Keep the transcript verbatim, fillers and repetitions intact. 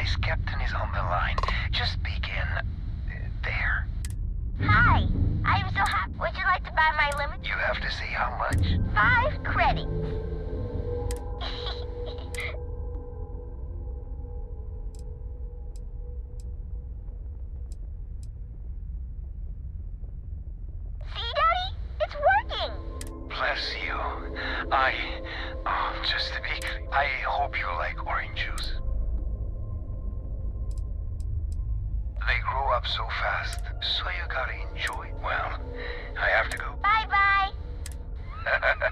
Anyways, Captain is on the line. Just begin uh, there. Hi, I'm so happy. Would you like to buy my limit? You have to say how much? Five credits. See, Daddy? It's working. Bless you. I... Oh, just to be clear, I hope you like orange juice. They grow up so fast, so you gotta enjoy. Well, I have to go. Bye-bye.